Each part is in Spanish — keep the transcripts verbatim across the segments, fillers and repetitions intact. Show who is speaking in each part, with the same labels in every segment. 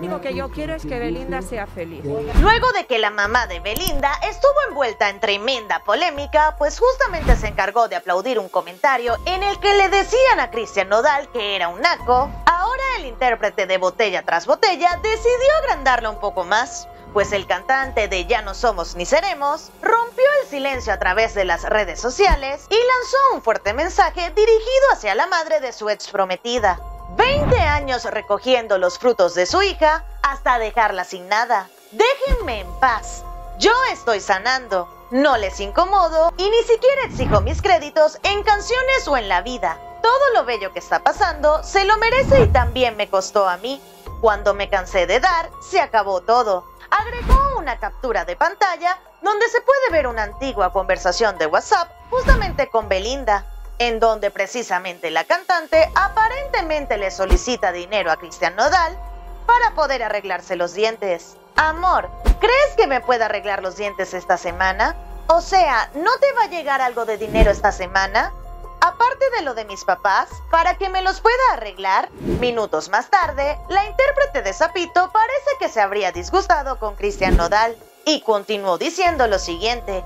Speaker 1: único que yo quiero es que Belinda sea feliz.
Speaker 2: Luego de que la mamá de Belinda estuvo envuelta en tremenda polémica, pues justamente se encargó de aplaudir un comentario en el que le decían a Cristian Nodal que era un naco, ahora el intérprete de Botella tras Botella decidió agrandarlo un poco más, pues el cantante de Ya no somos ni seremos rompió el silencio a través de las redes sociales y lanzó un fuerte mensaje dirigido hacia la madre de su ex prometida. veinte años recogiendo los frutos de su hija hasta dejarla sin nada. Déjenme en paz. Yo estoy sanando. No les incomodo y ni siquiera exijo mis créditos en canciones o en la vida. Todo lo bello que está pasando se lo merece y también me costó a mí. Cuando me cansé de dar, se acabó todo. Agregó una captura de pantalla donde se puede ver una antigua conversación de WhatsApp justamente con Belinda, en donde precisamente la cantante aparentemente le solicita dinero a Cristian Nodal para poder arreglarse los dientes. Amor, ¿crees que me pueda arreglar los dientes esta semana? O sea, ¿no te va a llegar algo de dinero esta semana? Aparte de lo de mis papás, para que me los pueda arreglar. Minutos más tarde, la intérprete de Zapito parece que se habría disgustado con Cristian Nodal y continuó diciendo lo siguiente: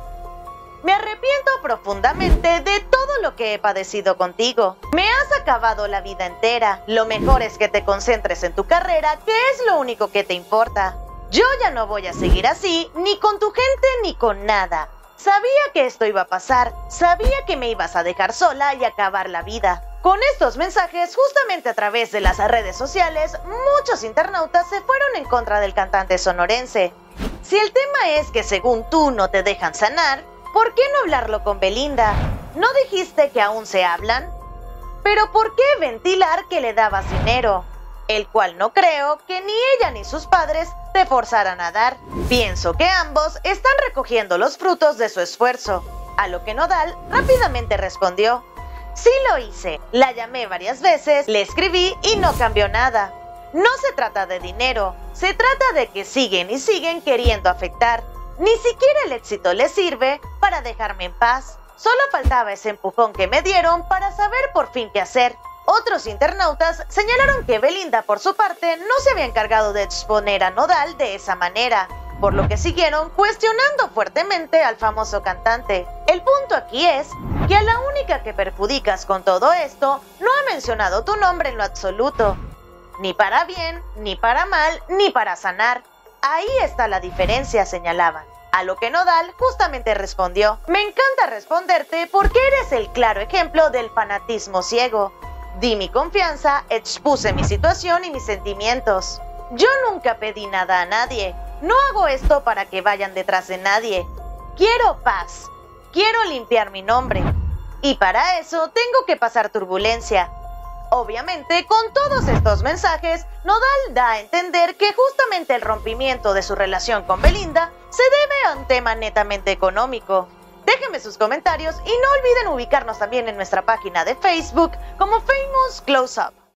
Speaker 2: me arrepiento profundamente de todo lo que he padecido contigo. Me has acabado la vida entera. Lo mejor es que te concentres en tu carrera, que es lo único que te importa. Yo ya no voy a seguir así, ni con tu gente ni con nada. Sabía que esto iba a pasar, sabía que me ibas a dejar sola y acabar la vida. Con estos mensajes, justamente a través de las redes sociales, muchos internautas se fueron en contra del cantante sonorense. Si el tema es que según tú no te dejan sanar, ¿por qué no hablarlo con Belinda? ¿No dijiste que aún se hablan? Pero ¿por qué ventilar que le dabas dinero? El cual no creo que ni ella ni sus padres te forzaran a dar. Pienso que ambos están recogiendo los frutos de su esfuerzo. A lo que Nodal rápidamente respondió: sí lo hice, la llamé varias veces, le escribí y no cambió nada. No se trata de dinero, se trata de que siguen y siguen queriendo afectar. Ni siquiera el éxito les sirve para dejarme en paz. Solo faltaba ese empujón que me dieron para saber por fin qué hacer. Otros internautas señalaron que Belinda, por su parte, no se había encargado de exponer a Nodal de esa manera, por lo que siguieron cuestionando fuertemente al famoso cantante. El punto aquí es que a la única que perjudicas con todo esto no ha mencionado tu nombre en lo absoluto. Ni para bien, ni para mal, ni para sanar. Ahí está la diferencia, señalaban. A lo que Nodal justamente respondió: me encanta responderte porque eres el claro ejemplo del fanatismo ciego. Di mi confianza, expuse mi situación y mis sentimientos. Yo nunca pedí nada a nadie. No hago esto para que vayan detrás de nadie. Quiero paz. Quiero limpiar mi nombre. Y para eso tengo que pasar turbulencia. Obviamente, con todos estos mensajes, Nodal da a entender que justamente el rompimiento de su relación con Belinda se debe a un tema netamente económico. Déjenme sus comentarios y no olviden ubicarnos también en nuestra página de Facebook como Famous Close Up.